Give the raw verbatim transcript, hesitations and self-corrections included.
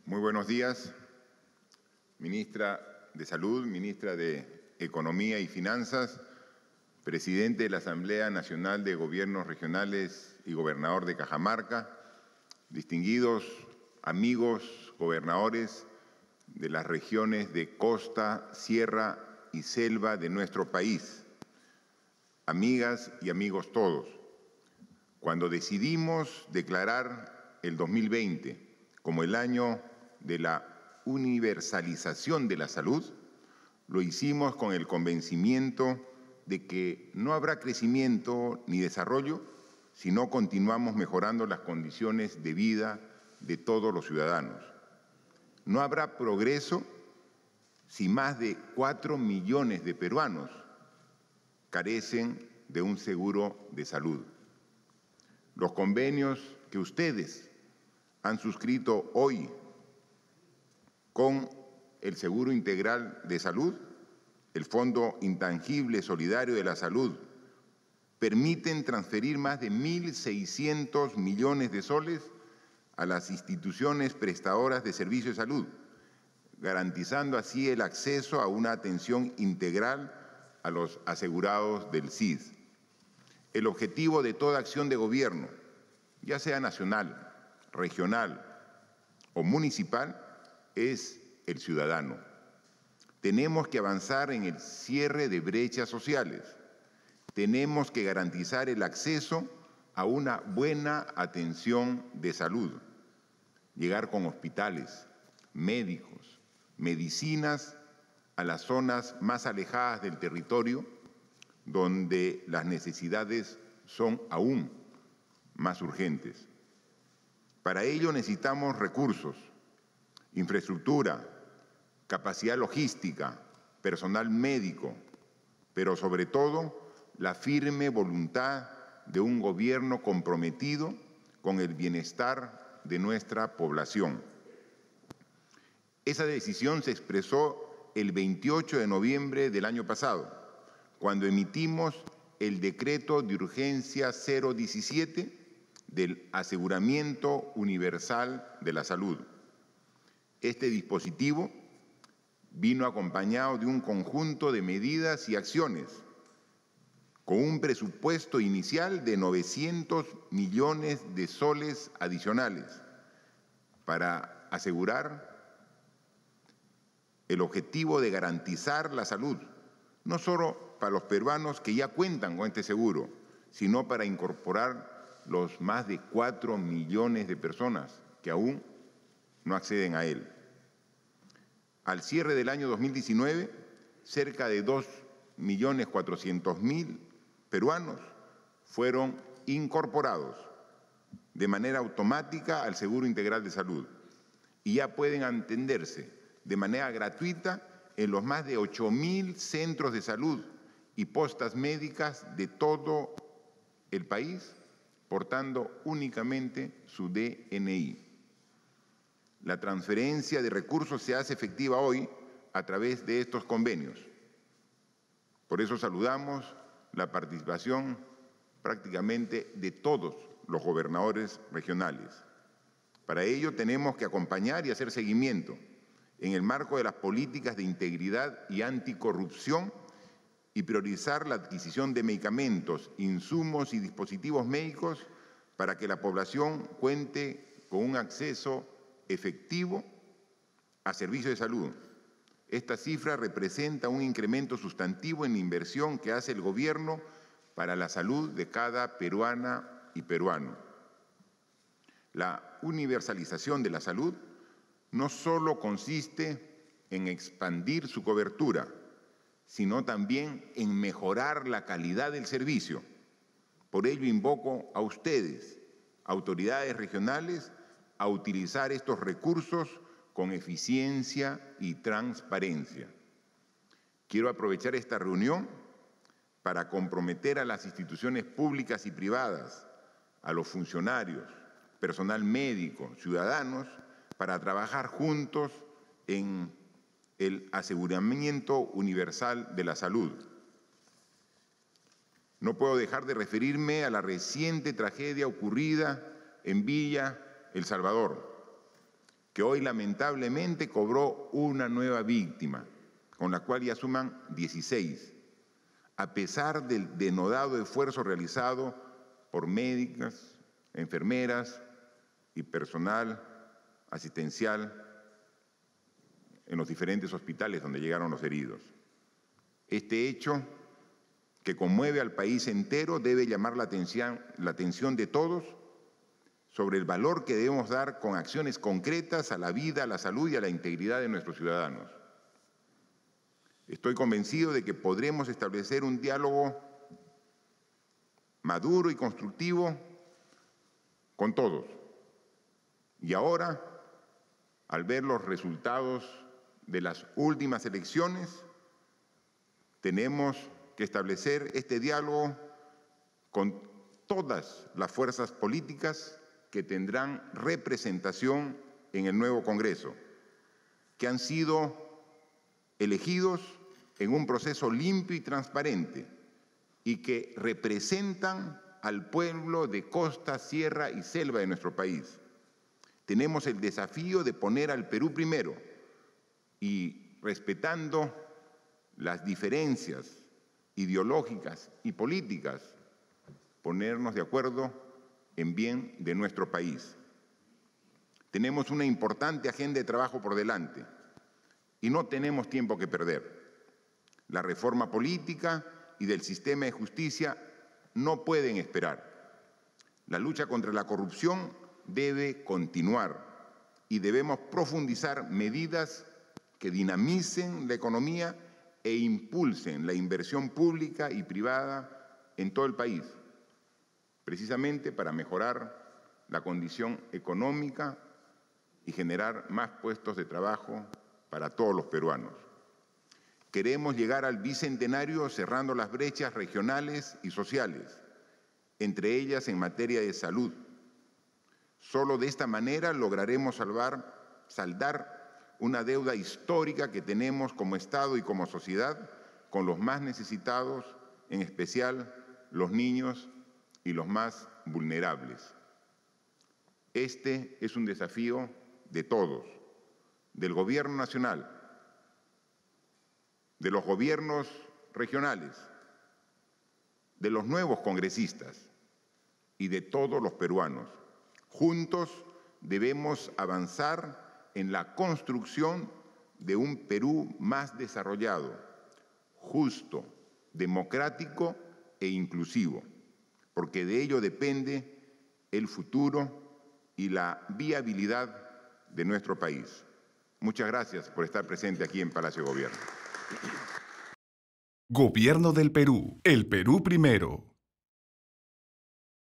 Muy buenos días, ministra de Salud, ministra de Economía y Finanzas, presidente de la Asamblea Nacional de Gobiernos Regionales y gobernador de Cajamarca, distinguidos amigos gobernadores de las regiones de costa, sierra y selva de nuestro país, amigas y amigos todos. Cuando decidimos declarar el dos mil veinte como el año de la universalización de la salud, lo hicimos con el convencimiento de que no habrá crecimiento ni desarrollo si no continuamos mejorando las condiciones de vida de todos los ciudadanos. No habrá progreso si más de cuatro millones de peruanos carecen de un seguro de salud. Los convenios que ustedes han suscrito hoy con el Seguro Integral de Salud, el Fondo Intangible Solidario de la Salud, permiten transferir más de mil seiscientos millones de soles a las instituciones prestadoras de servicios de salud, garantizando así el acceso a una atención integral a los asegurados del S I D. El objetivo de toda acción de gobierno, ya sea nacional, regional o municipal, es el ciudadano. Tenemos que avanzar en el cierre de brechas sociales. Tenemos que garantizar el acceso a una buena atención de salud, llegar con hospitales, médicos, medicinas a las zonas más alejadas del territorio, donde las necesidades son aún más urgentes. Para ello necesitamos recursos, infraestructura, capacidad logística, personal médico, pero sobre todo la firme voluntad de un gobierno comprometido con el bienestar de nuestra población. Esa decisión se expresó el veintiocho de noviembre del año pasado, cuando emitimos el decreto de urgencia cero diecisiete del aseguramiento universal de la salud. Este dispositivo vino acompañado de un conjunto de medidas y acciones con un presupuesto inicial de novecientos millones de soles adicionales para asegurar el objetivo de garantizar la salud, no solo para los peruanos que ya cuentan con este seguro, sino para incorporar los más de cuatro millones de personas que aún no acceden a él. Al cierre del año dos mil diecinueve, cerca de dos millones cuatrocientos mil peruanos fueron incorporados de manera automática al Seguro Integral de Salud y ya pueden atenderse de manera gratuita en los más de ocho mil centros de salud y postas médicas de todo el país, portando únicamente su D N I. La transferencia de recursos se hace efectiva hoy a través de estos convenios. Por eso saludamos la participación prácticamente de todos los gobernadores regionales. Para ello tenemos que acompañar y hacer seguimiento en el marco de las políticas de integridad y anticorrupción y priorizar la adquisición de medicamentos, insumos y dispositivos médicos para que la población cuente con un acceso efectivo a servicios de salud. Esta cifra representa un incremento sustantivo en la inversión que hace el gobierno para la salud de cada peruana y peruano. La universalización de la salud no solo consiste en expandir su cobertura, sino también en mejorar la calidad del servicio. Por ello invoco a ustedes, autoridades regionales, a utilizar estos recursos con eficiencia y transparencia. Quiero aprovechar esta reunión para comprometer a las instituciones públicas y privadas, a los funcionarios, personal médico, ciudadanos, para trabajar juntos en el aseguramiento universal de la salud. No puedo dejar de referirme a la reciente tragedia ocurrida en Villa El Salvador. que hoy lamentablemente cobró una nueva víctima, con la cual ya suman dieciséis, a pesar del denodado esfuerzo realizado por médicas, enfermeras y personal asistencial en los diferentes hospitales donde llegaron los heridos. Este hecho, que conmueve al país entero, debe llamar la atención, la atención de todos sobre el valor que debemos dar con acciones concretas a la vida, a la salud y a la integridad de nuestros ciudadanos. Estoy convencido de que podremos establecer un diálogo maduro y constructivo con todos. Y ahora, al ver los resultados de las últimas elecciones, tenemos que establecer este diálogo con todas las fuerzas políticas que tendrán representación en el nuevo Congreso, que han sido elegidos en un proceso limpio y transparente y que representan al pueblo de costa, sierra y selva de nuestro país. Tenemos el desafío de poner al Perú primero y, respetando las diferencias ideológicas y políticas, ponernos de acuerdo en bien de nuestro país. Tenemos una importante agenda de trabajo por delante y no tenemos tiempo que perder. La reforma política y del sistema de justicia no pueden esperar. La lucha contra la corrupción debe continuar y debemos profundizar medidas que dinamicen la economía e impulsen la inversión pública y privada en todo el país, precisamente para mejorar la condición económica y generar más puestos de trabajo para todos los peruanos. Queremos llegar al bicentenario cerrando las brechas regionales y sociales, entre ellas en materia de salud. Solo de esta manera lograremos salvar, saldar una deuda histórica que tenemos como Estado y como sociedad con los más necesitados, en especial los niños y los más vulnerables. Este es un desafío de todos, del Gobierno nacional, de los gobiernos regionales, de los nuevos congresistas y de todos los peruanos. Juntos debemos avanzar en la construcción de un Perú más desarrollado, justo, democrático e inclusivo, porque de ello depende el futuro y la viabilidad de nuestro país. Muchas gracias por estar presente aquí en Palacio de Gobierno. Gobierno del Perú. El Perú primero.